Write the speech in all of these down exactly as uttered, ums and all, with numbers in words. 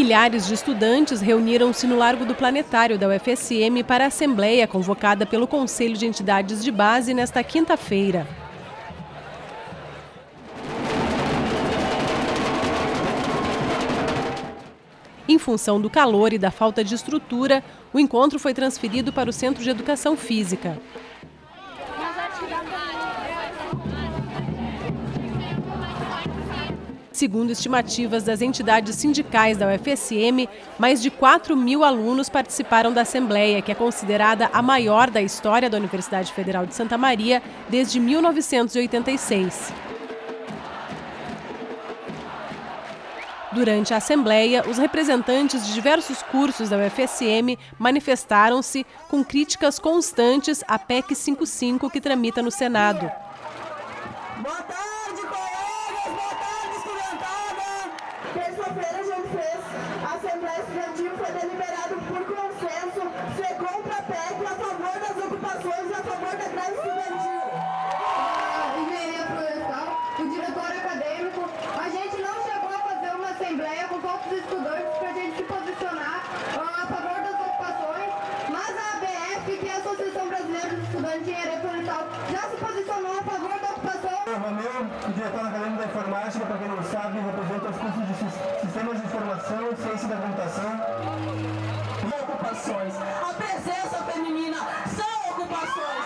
Milhares de estudantes reuniram-se no Largo do Planetário da U F S M para a assembleia convocada pelo Conselho de Entidades de Base nesta quinta-feira. Em função do calor e da falta de estrutura, o encontro foi transferido para o Centro de Educação Física. Segundo estimativas das entidades sindicais da U F S M, mais de quatro mil alunos participaram da Assembleia, que é considerada a maior da história da Universidade Federal de Santa Maria desde mil novecentos e oitenta e seis. Durante a Assembleia, os representantes de diversos cursos da U F S M manifestaram-se com críticas constantes à P E C cinquenta e cinco que tramita no Senado. Boa tarde, colegas! Boa tarde, estudantada! Terça-feira a gente fez a Assembleia Estudantil, foi deliberado por consenso ser contra a P E C, a favor das ocupações e a favor da greve estudantil. A engenharia florestal, o diretório acadêmico, a gente não chegou a fazer uma Assembleia com todos os estudantes para a gente se posicionar a favor das ocupações, mas a A B F, que é a Associação Brasileira dos Estudantes de Engenharia Florestal, já se posicionou a favor da ocupação. Romeu, diretor acadêmico da informática, para quem não sabe, representa os cursos de sistemas de informação, ciência da computação. E ocupações. A presença feminina são ocupações.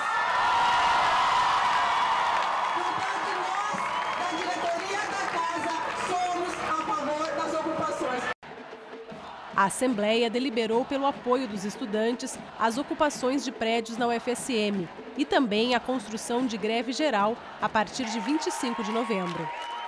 Portanto, nós, da diretoria da casa, somos a favor das ocupações. A Assembleia deliberou pelo apoio dos estudantes às ocupações de prédios na U F S M e também a construção de greve geral a partir de vinte e cinco de novembro.